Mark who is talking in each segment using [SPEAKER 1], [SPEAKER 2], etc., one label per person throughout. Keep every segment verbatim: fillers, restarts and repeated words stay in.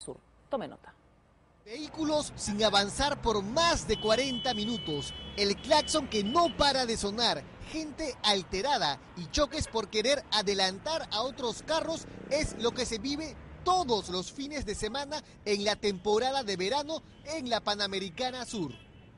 [SPEAKER 1] Sur. Tome nota.
[SPEAKER 2] Vehículos sin avanzar por más de cuarenta minutos, el claxon que no para de sonar, gente alterada y choques por querer adelantar a otros carros es lo que se vive todos los fines de semana en la temporada de verano en la Panamericana Sur.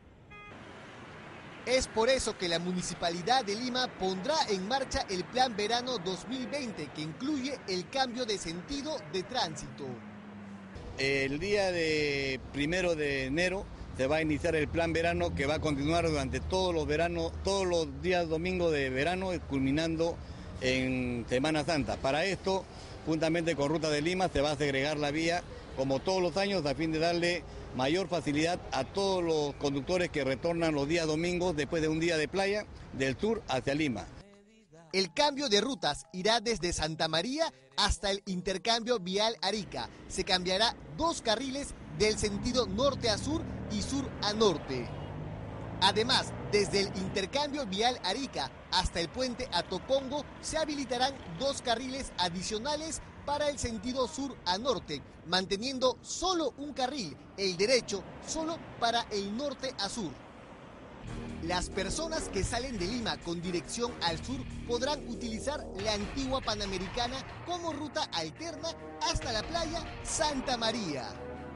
[SPEAKER 2] Es por eso que la Municipalidad de Lima pondrá en marcha el Plan Verano dos mil veinte, que incluye el cambio de sentido de tránsito.
[SPEAKER 3] El día de primero de enero se va a iniciar el plan verano que va a continuar durante todos los veranos, todos los días domingos de verano, culminando en Semana Santa. Para esto, juntamente con Ruta de Lima, se va a segregar la vía como todos los años a fin de darle mayor facilidad a todos los conductores que retornan los días domingos después de un día de playa del sur hacia Lima.
[SPEAKER 2] El cambio de rutas irá desde Santa María hasta el intercambio vial Arica. Se cambiará dos carriles del sentido norte a sur y sur a norte. Además, desde el intercambio vial Arica hasta el puente Atocongo se habilitarán dos carriles adicionales para el sentido sur a norte, manteniendo solo un carril, el derecho, solo para el norte a sur. Las personas que salen de Lima con dirección al sur podrán utilizar la antigua Panamericana como ruta alterna hasta la playa Santa María.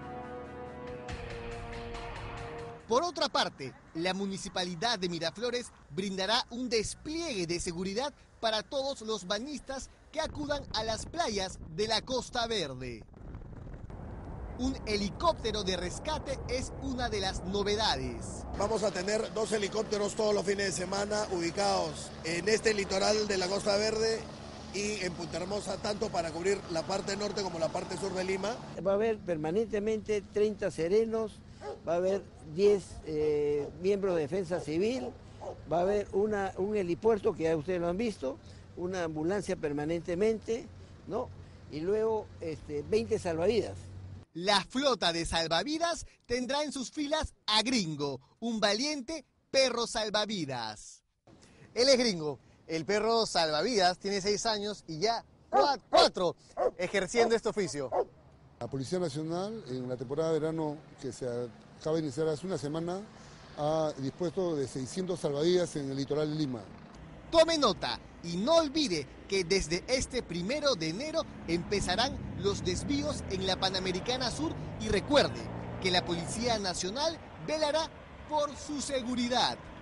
[SPEAKER 2] Por otra parte, la Municipalidad de Miraflores brindará un despliegue de seguridad para todos los bañistas que acudan a las playas de la Costa Verde. Un helicóptero de rescate es una de las novedades.
[SPEAKER 4] Vamos a tener dos helicópteros todos los fines de semana ubicados en este litoral de la Costa Verde y en Punta Hermosa, tanto para cubrir la parte norte como la parte sur de Lima.
[SPEAKER 5] Va a haber permanentemente treinta serenos, va a haber diez eh, miembros de defensa civil, va a haber una, un helipuerto que ya ustedes lo han visto, una ambulancia permanentemente, ¿no? Y luego este, veinte salvavidas.
[SPEAKER 2] La flota de salvavidas tendrá en sus filas a Gringo, un valiente perro salvavidas. Él es Gringo, el perro salvavidas, tiene seis años y ya cuatro ejerciendo este oficio.
[SPEAKER 6] La Policía Nacional, en la temporada de verano que se acaba de iniciar hace una semana, ha dispuesto de seiscientos salvavidas en el litoral de Lima.
[SPEAKER 2] Tome nota y no olvide que desde este primero de enero empezarán los desvíos en la Panamericana Sur y recuerde que la Policía Nacional velará por su seguridad.